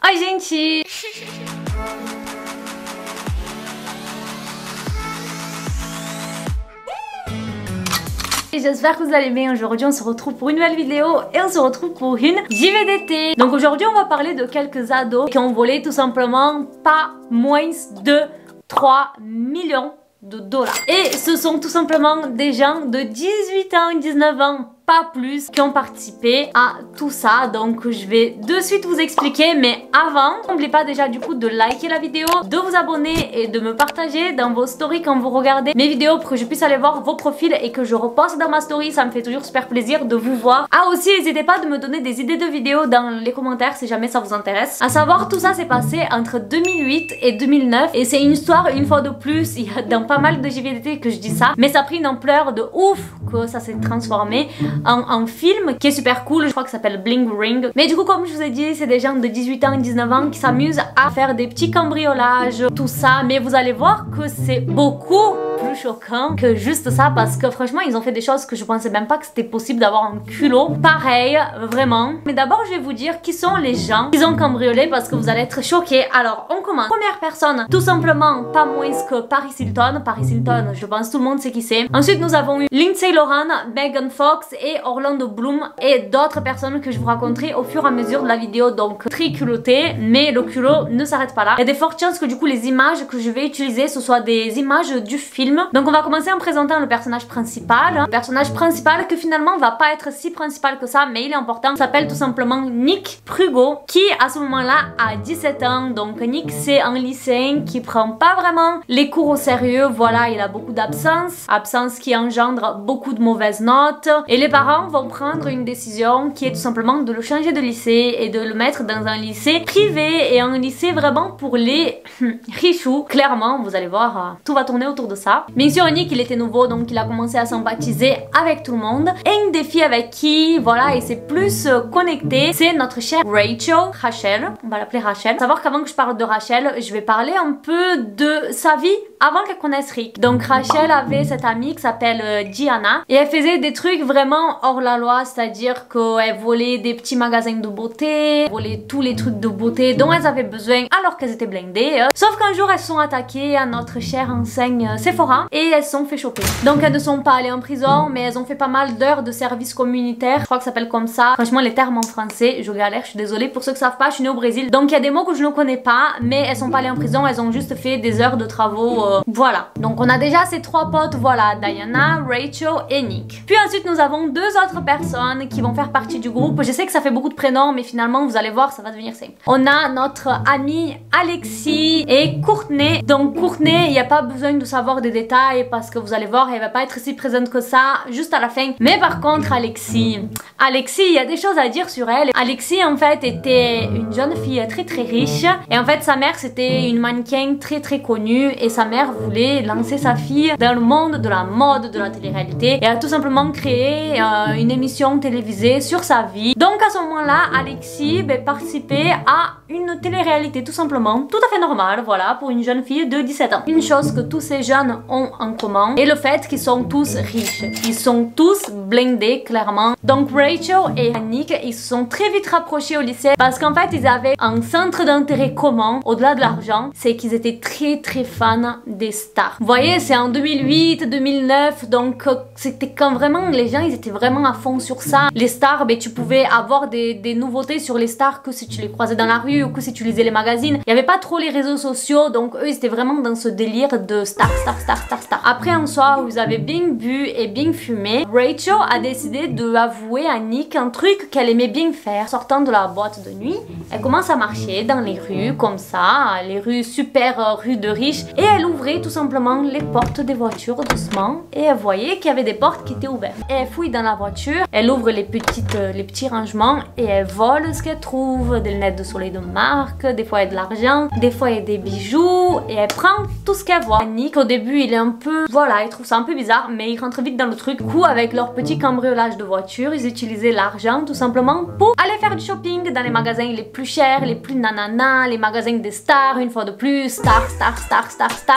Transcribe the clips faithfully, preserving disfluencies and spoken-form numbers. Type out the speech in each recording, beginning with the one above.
Oi gente! J'espère que vous allez bien. Aujourd'hui on se retrouve pour une nouvelle vidéo et on se retrouve pour une J V D T. Donc aujourd'hui on va parler de quelques ados qui ont volé tout simplement pas moins de trois millions de dollars. Et ce sont tout simplement des gens de dix-huit ans, dix-neuf ans, pas plus, qui ont participé à tout ça. Donc je vais de suite vous expliquer, mais avant, n'oubliez pas déjà du coup de liker la vidéo, de vous abonner et de me partager dans vos stories quand vous regardez mes vidéos pour que je puisse aller voir vos profils et que je reposte dans ma story. Ça me fait toujours super plaisir de vous voir. Ah aussi, n'hésitez pas de me donner des idées de vidéos dans les commentaires si jamais ça vous intéresse. À savoir, tout ça s'est passé entre deux mille huit et deux mille neuf et c'est une histoire, une fois de plus, il y a dans pas mal de J V D T que je dis ça, mais ça a pris une ampleur de ouf que ça s'est transformé En, en film qui est super cool, je crois que ça s'appelle Bling Ring. Mais du coup, comme je vous ai dit, c'est des gens de dix-huit ans, dix-neuf ans qui s'amusent à faire des petits cambriolages, tout ça. Mais vous allez voir que c'est beaucoup plus choquant que juste ça, parce que franchement ils ont fait des choses que je pensais même pas que c'était possible d'avoir un culot pareil, vraiment. Mais d'abord je vais vous dire qui sont les gens qu'ils ont cambriolés, parce que vous allez être choqués. Alors on commence. Première personne, tout simplement pas moins que Paris Hilton. Paris Hilton, je pense tout le monde sait qui c'est. Ensuite nous avons eu Lindsay Lohan, Megan Fox et Orlando Bloom et d'autres personnes que je vous raconterai au fur et à mesure de la vidéo. Donc très culotté, mais le culot ne s'arrête pas là. Il y a des fortes chances que du coup les images que je vais utiliser ce soient des images du film. Donc on va commencer en présentant le personnage principal. Le personnage principal que finalement va pas être si principal que ça, mais il est important. Il s'appelle tout simplement Nick Prugo, qui à ce moment-là a dix-sept ans. Donc Nick c'est un lycéen qui prend pas vraiment les cours au sérieux. Voilà, il a beaucoup d'absence. Absence qui engendre beaucoup de mauvaises notes. Et les parents vont prendre une décision qui est tout simplement de le changer de lycée et de le mettre dans un lycée privé et un lycée vraiment pour les richoux. Clairement, vous allez voir, tout va tourner autour de ça. Bien sûr, Nick il était nouveau, donc il a commencé à sympathiser avec tout le monde. Et une des filles avec qui, voilà, il s'est plus connecté, c'est notre chère Rachel. Rachel, on va l'appeler Rachel. Savoir qu'avant que je parle de Rachel, je vais parler un peu de sa vie avant qu'elle connaisse Rick. Donc Rachel avait cette amie qui s'appelle Gianna et elle faisait des trucs vraiment hors la loi, c'est-à-dire qu'elle volait des petits magasins de beauté, volait tous les trucs de beauté dont elles avaient besoin alors qu'elles étaient blindées. Sauf qu'un jour elles sont attaquées à notre chère enseigne Sephora et elles se sont fait choper. Donc elles ne sont pas allées en prison, mais elles ont fait pas mal d'heures de service communautaire, je crois que ça s'appelle comme ça. Franchement les termes en français, je galère, je suis désolée. Pour ceux qui savent pas, je suis née au Brésil, donc il y a des mots que je ne connais pas, mais elles sont pas allées en prison, elles ont juste fait des heures de travaux, euh, voilà. Donc on a déjà ces trois potes, voilà, Diana, Rachel et Nick. Puis ensuite nous avons deux autres personnes qui vont faire partie du groupe. Je sais que ça fait beaucoup de prénoms, mais finalement vous allez voir, ça va devenir simple. On a notre ami Alexis et Courtney. Donc Courtney, il n'y a pas besoin de savoir des détails parce que vous allez voir, elle va pas être si présente que ça juste à la fin. Mais par contre Alexis, Alexis, il y a des choses à dire sur elle. Alexis en fait était une jeune fille très très riche et en fait sa mère c'était une mannequin très très connue et sa mère voulait lancer sa fille dans le monde de la mode, de la télé-réalité, et a tout simplement créé euh, une émission télévisée sur sa vie. Donc à ce moment-là Alexis ben, participait à une télé-réalité tout simplement, tout à fait normal, voilà, pour une jeune fille de dix-sept ans. Une chose que tous ces jeunes ont en commun et le fait qu'ils sont tous riches, ils sont tous blindés clairement. Donc Rachel et Nick ils se sont très vite rapprochés au lycée parce qu'en fait ils avaient un centre d'intérêt commun au-delà de l'argent, c'est qu'ils étaient très très fans des stars. Vous voyez, c'est en deux mille huit, deux mille neuf, donc c'était quand vraiment les gens ils étaient vraiment à fond sur ça. Les stars, ben tu pouvais avoir des, des nouveautés sur les stars que si tu les croisais dans la rue ou que si tu lisais les magazines. Il n'y avait pas trop les réseaux sociaux, donc eux ils étaient vraiment dans ce délire de star, star, star, star, star. Après un soir où vous avez bien bu et bien fumé, Rachel a décidé de avouer à Nick un truc qu'elle aimait bien faire. Sortant de la boîte de nuit, elle commence à marcher dans les rues comme ça, les rues super euh, rues de riches, et elle ouvrait tout simplement les portes des voitures doucement et elle voyait qu'il y avait des portes qui étaient ouvertes. Et elle fouille dans la voiture, elle ouvre les, petites, euh, les petits rangements et elle vole ce qu'elle trouve, des lunettes de soleil de marque, des fois il y a de l'argent, des fois il y a des bijoux, et elle prend tout ce qu'elle voit. Nick au début il est un peu, voilà, il trouve ça un peu bizarre, mais il rentre vite dans le truc. Du coup avec leur petit cambriolage de voiture, ils utilisaient l'argent tout simplement pour aller faire du shopping dans les magasins les plus chers, les plus nanana, les magasins des stars, une fois de plus, star, star, star, star, star.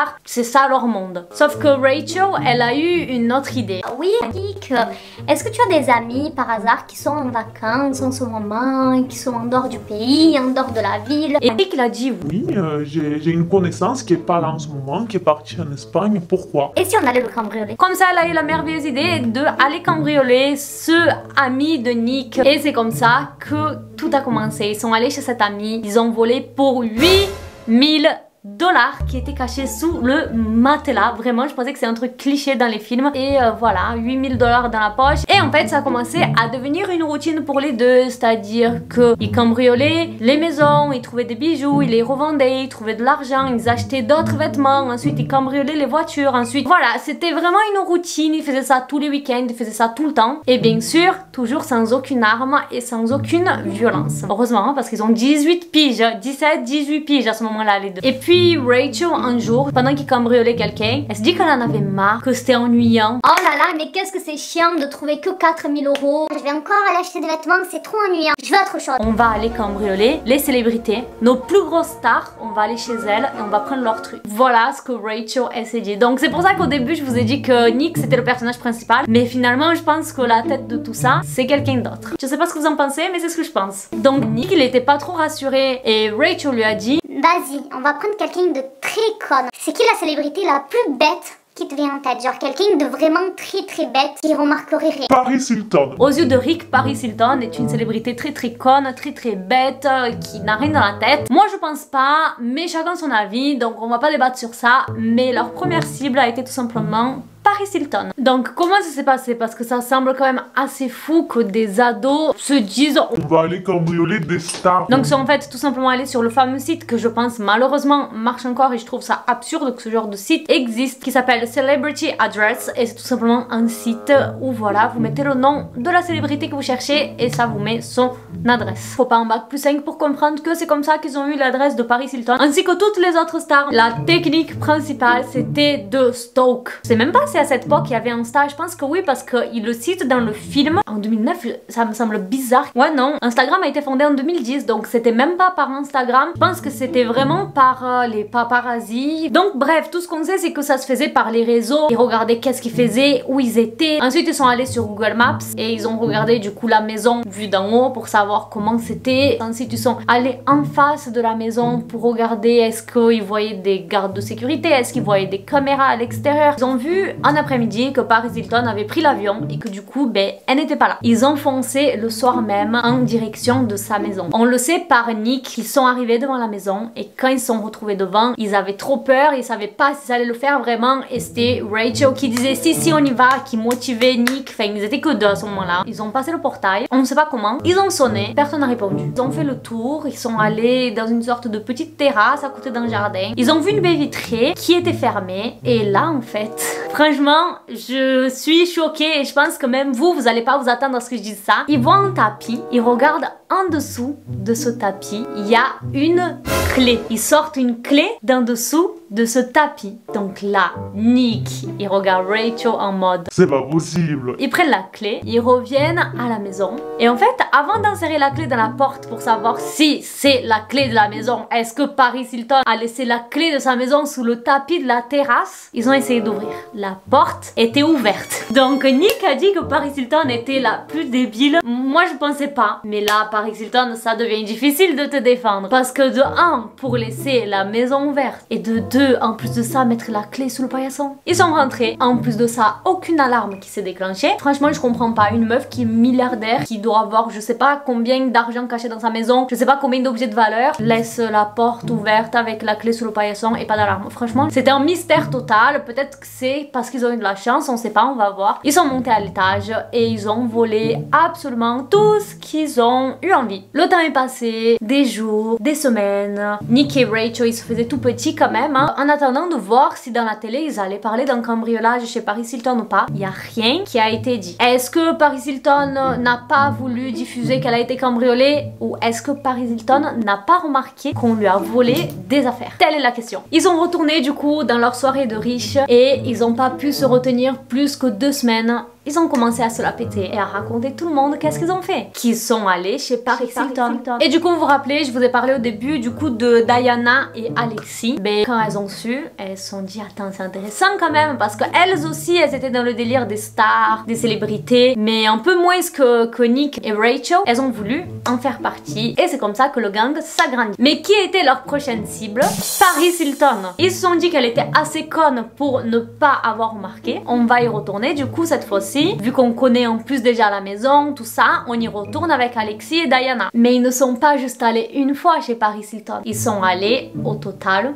stars, c'est ça leur monde. Sauf que Rachel, elle a eu une autre idée. Oui, Nick, est-ce que tu as des amis par hasard qui sont en vacances en ce moment, qui sont en dehors du pays, en dehors de la ville? Et Nick l'a dit oui. Oui, euh, j'ai une connaissance qui est pas là en ce moment, qui est partie en Espagne. Pourquoi? Et si on allait le cambrioler? Comme ça, elle a eu la merveilleuse idée de aller cambrioler ce ami de Nick. Et c'est comme ça que tout a commencé. Ils sont allés chez cet ami, ils ont volé pour huit mille dollars qui étaient cachés sous le matelas. Vraiment, je pensais que c'est un truc cliché dans les films. Et euh, voilà, huit mille dollars dans la poche. Et en fait, ça a commencé à devenir une routine pour les deux. C'est-à-dire qu'ils cambriolaient les maisons, ils trouvaient des bijoux, ils les revendaient, ils trouvaient de l'argent, ils achetaient d'autres vêtements. Ensuite, ils cambriolaient les voitures. Ensuite, voilà, c'était vraiment une routine. Ils faisaient ça tous les week-ends, ils faisaient ça tout le temps. Et bien sûr, toujours sans aucune arme et sans aucune violence. Heureusement, parce qu'ils ont dix-huit piges, dix-sept, dix-huit piges à ce moment-là, les deux. Et puis, Rachel, un jour, pendant qu'il cambriolait quelqu'un, elle se dit qu'elle en avait marre, que c'était ennuyant. Oh là là, mais qu'est-ce que c'est chiant de trouver que quatre mille euros. Je vais encore aller acheter des vêtements, c'est trop ennuyant. Je veux autre chose. On va aller cambrioler les célébrités, nos plus grosses stars, on va aller chez elles et on va prendre leurs trucs. Voilà ce que Rachel elle s'est dit. Donc c'est pour ça qu'au début je vous ai dit que Nick c'était le personnage principal, mais finalement je pense que la tête de tout ça c'est quelqu'un d'autre. Je sais pas ce que vous en pensez, mais c'est ce que je pense. Donc Nick il était pas trop rassuré et Rachel lui a dit: vas-y, on va prendre quelqu'un de très conne. C'est qui la célébrité la plus bête qui te vient en tête? Genre quelqu'un de vraiment très très bête qui remarquerait rien. Paris Hilton. Aux yeux de Rick, Paris Hilton est une célébrité très très conne, très très bête, qui n'a rien dans la tête. Moi je pense pas, mais chacun son avis, donc on va pas débattre sur ça. Mais leur première cible a été tout simplement Paris Hilton. Donc comment ça s'est passé? Parce que ça semble quand même assez fou que des ados se disent on va aller cambrioler des stars. Donc ils sont en fait tout simplement allés sur le fameux site que je pense malheureusement marche encore et je trouve ça absurde que ce genre de site existe, qui s'appelle Celebrity Address, et c'est tout simplement un site où voilà, vous mettez le nom de la célébrité que vous cherchez et ça vous met son adresse. Faut pas un bac plus cinq pour comprendre que c'est comme ça qu'ils ont eu l'adresse de Paris Hilton ainsi que toutes les autres stars. La technique principale c'était de stalk. C'est même pas à cette époque il y avait un stage, je pense que oui, parce qu'il le cite dans le film en deux mille neuf, ça me semble bizarre. Ouais non, Instagram a été fondé en deux mille dix, donc c'était même pas par Instagram, je pense que c'était vraiment par euh, les paparazzis. Donc bref, tout ce qu'on sait c'est que ça se faisait par les réseaux, ils regardaient qu'est-ce qu'ils faisaient, où ils étaient. Ensuite ils sont allés sur Google Maps et ils ont regardé du coup la maison vue d'en haut pour savoir comment c'était. Ensuite ils sont allés en face de la maison pour regarder est-ce qu'ils voyaient des gardes de sécurité, est-ce qu'ils voyaient des caméras à l'extérieur. Ils ont vu en après-midi que Paris Hilton avait pris l'avion et que du coup ben elle n'était pas là. Ils ont foncé le soir même en direction de sa maison. On le sait par Nick, ils sont arrivés devant la maison et quand ils se sont retrouvés devant, ils avaient trop peur, ils savaient pas s'ils allaient le faire vraiment et c'était Rachel qui disait si si on y va, qui motivait Nick. Enfin ils étaient que deux à ce moment-là. Ils ont passé le portail, on ne sait pas comment, ils ont sonné, personne n'a répondu. Ils ont fait le tour, ils sont allés dans une sorte de petite terrasse à côté d'un jardin. Ils ont vu une baie vitrée qui était fermée et là en fait, franchement je suis choquée et je pense que même vous, vous allez pas vous attendre à ce que je dise ça. Ils voient un tapis, ils regardent en dessous de ce tapis, il y a une clé. Ils sortent une clé d'en dessous de ce tapis. Donc là, Nick, il regarde Rachel en mode c'est pas possible. Ils prennent la clé, ils reviennent à la maison et en fait, avant d'insérer la clé dans la porte pour savoir si c'est la clé de la maison, est-ce que Paris Hilton a laissé la clé de sa maison sous le tapis de la terrasse, ils ont essayé d'ouvrir. La porte était ouverte. Donc Nick a dit que Paris Hilton était la plus débile. Moi je pensais pas, mais là Paris Hilton ça devient difficile de te défendre parce que de un, pour laisser la maison ouverte et de deux, en plus de ça mettre la clé sous le paillasson. Ils sont rentrés, en plus de ça aucune alarme qui s'est déclenchée. Franchement je comprends pas, une meuf qui est milliardaire, qui doit avoir je sais pas combien d'argent caché dans sa maison, je sais pas combien d'objets de valeur, laisse la porte ouverte avec la clé sous le paillasson et pas d'alarme. Franchement c'était un mystère total. Peut-être que c'est parce qu'ils ont eu de la chance, on sait pas, on va voir. Ils sont montés à l'étage et ils ont volé absolument tout ce qu'ils ont eu envie. Le temps est passé, des jours, des semaines. Nick et Rachel ils se faisaient tout petits quand même hein, en attendant de voir si dans la télé ils allaient parler d'un cambriolage chez Paris Hilton ou pas. Il y a rien qui a été dit. Est-ce que Paris Hilton n'a pas voulu diffuser qu'elle a été cambriolée ou est-ce que Paris Hilton n'a pas remarqué qu'on lui a volé des affaires? Telle est la question. Ils sont retournés du coup dans leur soirée de riches et ils ont pas pu se retenir plus que deux semaines ils ont commencé à se la péter et à raconter tout le monde qu'est-ce qu'ils ont fait. Qu'ils sont allés chez Paris Hilton. Et du coup, vous vous rappelez, je vous ai parlé au début du coup de Diana et Alexis. Mais quand elles ont su, elles se sont dit attends, c'est intéressant quand même parce qu'elles aussi, elles étaient dans le délire des stars, des célébrités, mais un peu moins que, que Nick et Rachel. Elles ont voulu en faire partie et c'est comme ça que le gang s'agrandit. Mais qui était leur prochaine cible? Paris Hilton. Ils se sont dit qu'elle était assez conne pour ne pas avoir remarqué. On va y retourner du coup cette fois-ci. Vu qu'on connaît en plus déjà la maison, tout ça, on y retourne avec Alexis et Diana. Mais ils ne sont pas juste allés une fois chez Paris Hilton. Ils sont allés au total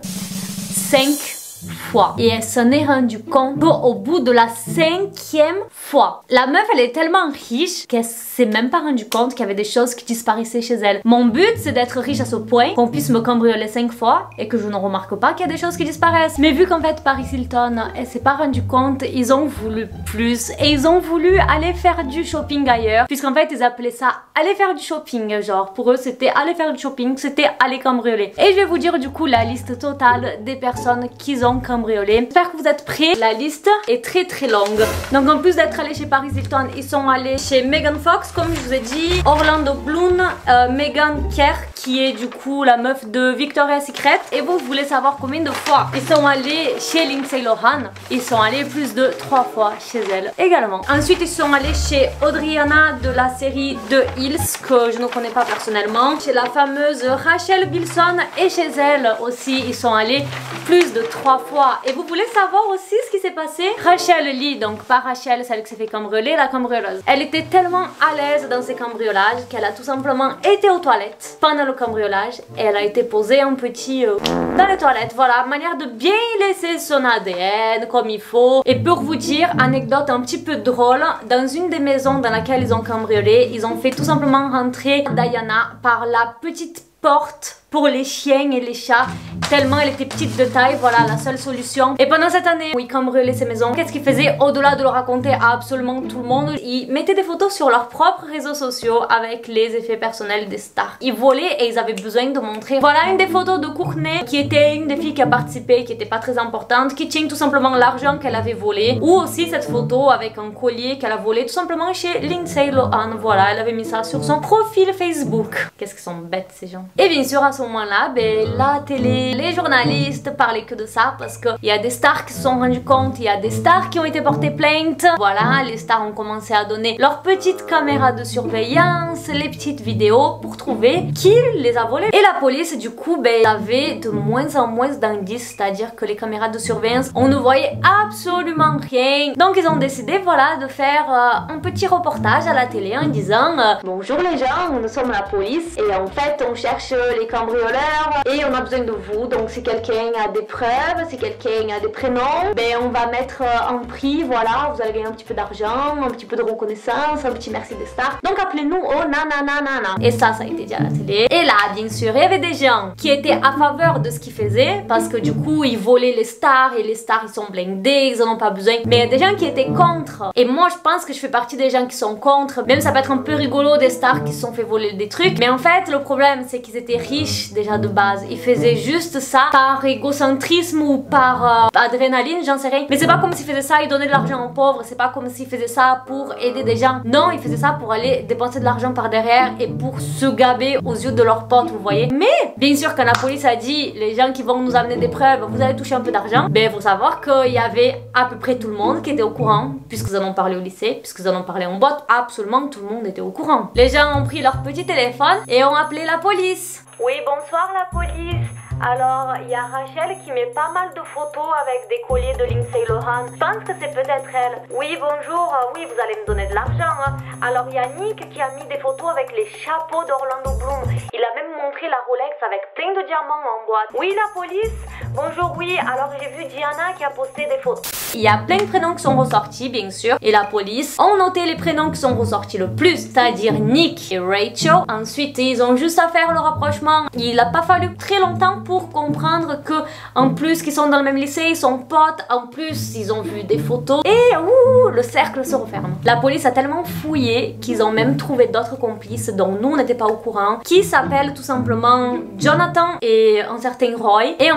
cinq fois. Et elle s'en est rendue compte au bout de la cinquième fois. La meuf, elle est tellement riche qu'elle s'est même pas rendue compte qu'il y avait des choses qui disparaissaient chez elle. Mon but, c'est d'être riche à ce point qu'on puisse me cambrioler cinq fois et que je ne remarque pas qu'il y a des choses qui disparaissent. Mais vu qu'en fait, Paris Hilton, elle s'est pas rendue compte, ils ont voulu plus et ils ont voulu aller faire du shopping ailleurs. Puisqu'en fait, ils appelaient ça aller faire du shopping. Genre, pour eux, c'était aller faire du shopping, c'était aller cambrioler. Et je vais vous dire du coup la liste totale des personnes qu'ils ont cambriolé. J'espère que vous êtes prêts. La liste est très très longue. Donc en plus d'être allés chez Paris Hilton, ils sont allés chez Megan Fox, comme je vous ai dit, Orlando Bloom, euh, Meghan Kerr, qui est du coup la meuf de Victoria's Secret. Et vous voulez savoir combien de fois ils sont allés chez Lindsay Lohan? Ils sont allés plus de trois fois chez elle également. Ensuite ils sont allés chez Audriana de la série The Hills, que je ne connais pas personnellement, chez la fameuse Rachel Bilson, et chez elle aussi ils sont allés plus de trois fois. Et vous voulez savoir aussi ce qui s'est passé? Rachel Lee, donc pas Rachel, celle qui s'est fait cambrioler, la cambrioleuse, elle était tellement à l'aise dans ses cambriolages qu'elle a tout simplement été aux toilettes pendant le cambriolage et elle a été posée en petit euh, dans les toilettes. Voilà, manière de bien laisser son A D N comme il faut. Et pour vous dire, anecdote un petit peu drôle, dans une des maisons dans laquelle ils ont cambriolé, ils ont fait tout simplement rentrer Diana par la petite porte pour les chiens et les chats, tellement elle était petite de taille. Voilà la seule solution. Et pendant cette année où ils cambriolaient ces maisons, qu'est-ce qu'ils faisaient au-delà de le raconter à absolument tout le monde? Ils mettaient des photos sur leurs propres réseaux sociaux avec les effets personnels des stars. Ils volaient et ils avaient besoin de montrer. Voilà une des photos de Courtney, qui était une des filles qui a participé, qui était pas très importante, qui tient tout simplement l'argent qu'elle avait volé. Ou aussi cette photo avec un collier qu'elle a volé tout simplement chez Lindsay Lohan. Voilà, elle avait mis ça sur son profil Facebook. Qu'est-ce qu'ils sont bêtes ces gens. Et bien sûr à ce moment-là, ben, la télé, les journalistes parlaient que de ça parce qu'il y a des stars qui se sont rendus compte, il y a des stars qui ont été portées plainte. Voilà, les stars ont commencé à donner leurs petites caméras de surveillance, les petites vidéos pour trouver qui les a volées. Et la police du coup, ben, avait de moins en moins d'indices, c'est-à-dire que les caméras de surveillance, on ne voyait absolument rien. Donc ils ont décidé, voilà, de faire euh, un petit reportage à la télé en disant euh, bonjour les gens, nous sommes la police et en fait on cherche les cambrioleurs et on a besoin de vous. Donc si quelqu'un a des preuves, si quelqu'un a des prénoms, ben on va mettre euh, un prix, voilà, vous allez gagner un petit peu d'argent, un petit peu de reconnaissance, un petit merci des stars. Donc appelez-nous au nananana. Et ça, ça a été dit à la télé. Et là, bien sûr, il y avait des gens qui étaient à faveur de ce qu'ils faisaient parce que du coup, ils volaient les stars et les stars, ils sont blindés, ils en ont pas besoin. Mais il y a des gens qui étaient contre. Et moi, je pense que je fais partie des gens qui sont contre. Même ça peut être un peu rigolo des stars qui se sont fait voler des trucs. Mais en fait, le problème, c'est qu'ils étaient riches déjà de base. Ils faisaient juste ça par égocentrisme ou par euh, adrénaline, j'en sais rien. Mais c'est pas comme s'ils faisaient ça, ils donnaient de l'argent aux pauvres. C'est pas comme s'ils faisaient ça pour aider des gens. Non, ils faisaient ça pour aller dépenser de l'argent par derrière et pour se gaber aux yeux de leurs potes, vous voyez. Mais bien sûr, quand la police a dit les gens qui vont nous amener des preuves, vous allez toucher un peu d'argent, ben faut savoir qu'il y avait à peu près tout le monde qui était au courant, puisqu'ils en ont parlé au lycée, puisqu'ils en ont parlé en boîte, absolument tout le monde était au courant. Les gens ont pris leur petit téléphone et ont appelé la police. Oui, bonsoir la police. Alors, il y a Rachel qui met pas mal de photos avec des colliers de Lindsay Lohan. Je pense que c'est peut-être elle. Oui, bonjour, oui, vous allez me donner de l'argent. Hein. Alors, il y a Nick qui a mis des photos avec les chapeaux d'Orlando Bloom. Il a même montré la Rolex avec plein de diamants en boîte. Oui, la police. Bonjour, oui, alors j'ai vu Diana qui a posté des photos. Il y a plein de prénoms qui sont ressortis, bien sûr. Et la police ont noté les prénoms qui sont ressortis le plus, c'est-à-dire Nick et Rachel. Ensuite, ils ont juste à faire le rapprochement. Il n'a pas fallu très longtemps pour comprendre que, en plus qu'ils sont dans le même lycée, ils sont potes, en plus ils ont vu des photos et ouh, le cercle se referme. La police a tellement fouillé qu'ils ont même trouvé d'autres complices dont nous on n'était pas au courant, qui s'appellent tout simplement Jonathan et un certain Roy. Et en fait c'était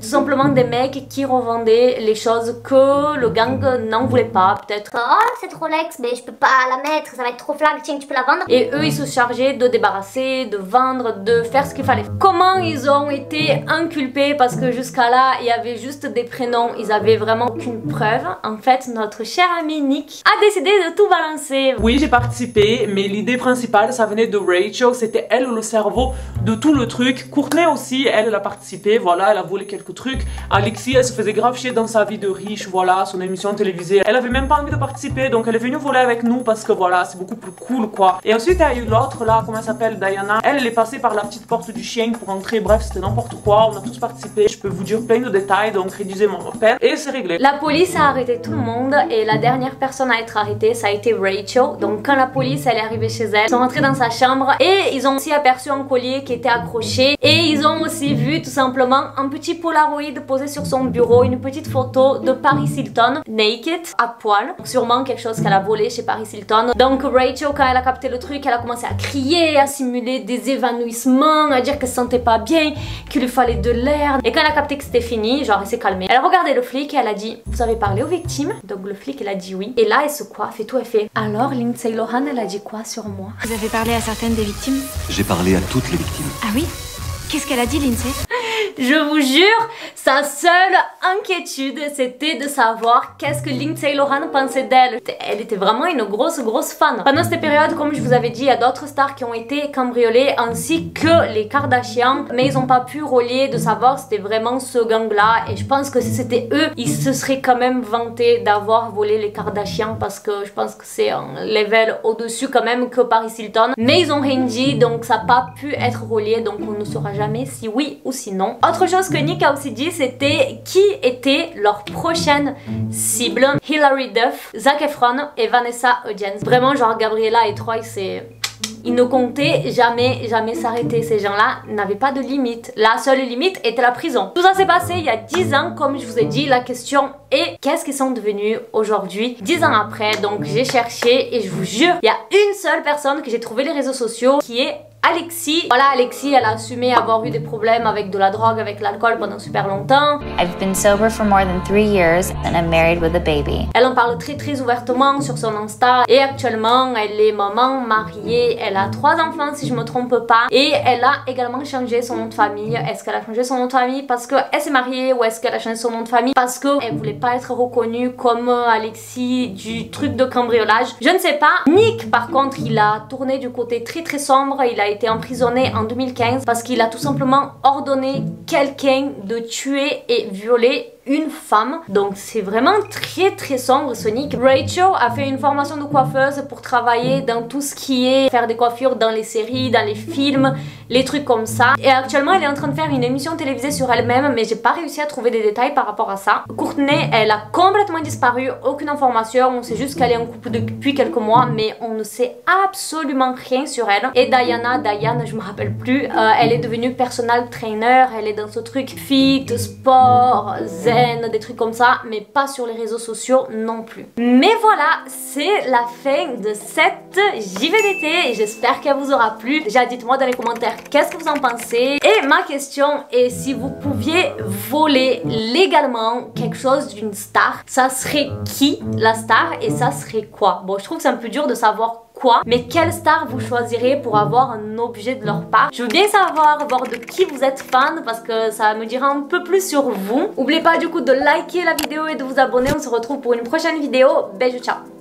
tout simplement des mecs qui revendaient les choses que le gang n'en voulait pas, peut-être. Oh, cette Rolex, mais je peux pas la mettre, ça va être trop flag, tiens, tu peux la vendre. Et eux, ils se chargeaient de débarrasser, de vendre, de faire ce qu'il fallait. Comment ils ont été inculpés? Parce que jusqu'à là, il y avait juste des prénoms, ils avaient vraiment aucune preuve. En fait, notre cher ami Nick a décidé de tout balancer. Oui, j'ai participé, mais l'idée principale, ça venait de Rachel, c'était elle le cerveau de tout le truc. Courtney aussi, elle, elle a participé, voilà, elle a volé quelques trucs. Alexis, elle se faisait grave chier dans sa vie de riche, voilà, son émission télévisée. Elle avait même pas envie de participer, donc elle est venue voler avec nous parce que voilà, c'est beaucoup plus cool, quoi. Et ensuite, il y a eu l'autre, là, comment elle s'appelle, Diana. Elle, elle est passée par la petite porte du chien pour entrer, bref, c'était n'importe quoi, on a tous participé. Je peux vous dire plein de détails, donc réduisez mon peine, et c'est réglé. La police a arrêté tout le monde, et la dernière personne à être arrêtée, ça a été Rachel. Donc quand la police, elle est arrivée chez elle, ils sont rentrés dans sa chambre, et ils ont aussi aperçu un collier qui était accroché, et ils ont aussi vu tout simplement un petit Polaroid posé sur son bureau, une petite photo de Paris Hilton, naked, à poil. Sûrement quelque chose qu'elle a volé chez Paris Hilton. Donc Rachel, quand elle a capté le truc, elle a commencé à crier, à simuler des évanouissements, à dire qu'elle se sentait pas bien, qu'il lui fallait de l'air. Et quand elle a capté que c'était fini, genre elle s'est calmée. Elle a regardé le flic et elle a dit: vous avez parlé aux victimes? Donc le flic, il a dit oui. Et là elle se coiffe et tout, elle fait: alors Lindsay Lohan, elle a dit quoi sur moi? Vous avez parlé à certaines des victimes? J'ai parlé à toutes les victimes. Ah oui? Qu'est-ce qu'elle a dit, Lindsay? Je vous jure, sa seule inquiétude, c'était de savoir qu'est-ce que Lindsay Lohan pensait d'elle. Elle était vraiment une grosse, grosse fan. Pendant cette période, comme je vous avais dit, il y a d'autres stars qui ont été cambriolées, ainsi que les Kardashians, mais ils n'ont pas pu relier de savoir c'était vraiment ce gang-là. Et je pense que si c'était eux, ils se seraient quand même vantés d'avoir volé les Kardashians, parce que je pense que c'est un level au-dessus quand même que Paris Hilton. Mais ils ont rien dit, donc ça n'a pas pu être relié, donc on ne saura jamais si oui ou si non. Autre chose que Nick a aussi dit, c'était qui était leur prochaine cible. Hilary Duff, Zac Efron et Vanessa Hudgens. Vraiment, genre Gabriella et Troy, c'est... ils ne comptaient jamais, jamais s'arrêter. Ces gens-là n'avaient pas de limite. La seule limite était la prison. Tout ça s'est passé il y a dix ans, comme je vous ai dit. La question est, qu'est-ce qu'ils sont devenus aujourd'hui, dix ans après? Donc j'ai cherché et je vous jure, il y a une seule personne que j'ai trouvé les réseaux sociaux, qui est Alexis. Voilà, Alexis, elle a assumé avoir eu des problèmes avec de la drogue, avec l'alcool pendant super longtemps. I've been sober for more than three years and I'm married with a baby. Elle en parle très très ouvertement sur son Insta et actuellement elle est maman mariée, elle a trois enfants si je me trompe pas, et elle a également changé son nom de famille. Est-ce qu'elle a changé son nom de famille parce qu'elle s'est mariée, ou est-ce qu'elle a changé son nom de famille parce qu'elle voulait pas être reconnue comme Alexis du truc de cambriolage? Je ne sais pas. Nick par contre, il a tourné du côté très très sombre. Il a été emprisonné en deux mille quinze parce qu'il a tout simplement ordonné quelqu'un de tuer et violer une femme. Donc c'est vraiment très très sombre ce Nick. Rachel a fait une formation de coiffeuse pour travailler dans tout ce qui est faire des coiffures dans les séries, dans les films, les trucs comme ça. Et actuellement elle est en train de faire une émission télévisée sur elle-même, mais j'ai pas réussi à trouver des détails par rapport à ça. Courtney, elle a complètement disparu, aucune information. On sait juste qu'elle est en couple depuis quelques mois, mais on ne sait absolument rien sur elle. Et Diana, Diane, je me rappelle plus, euh, elle est devenue personal trainer, elle est dans ce truc fit, sport, zen, des trucs comme ça, mais pas sur les réseaux sociaux non plus. Mais voilà, c'est la fin de cette J V D T. J'espère qu'elle vous aura plu. Déjà, dites-moi dans les commentaires qu'est-ce que vous en pensez. Et ma question est, si vous pouviez voler légalement quelque chose d'une star, ça serait qui la star et ça serait quoi? Bon, je trouve que c'est un peu dur de savoir quoi, mais quelle star vous choisirez pour avoir un objet de leur part? Je veux bien savoir voir de qui vous êtes fan, parce que ça me dira un peu plus sur vous. N'oubliez pas du coup de liker la vidéo et de vous abonner. On se retrouve pour une prochaine vidéo. Bisous, ciao.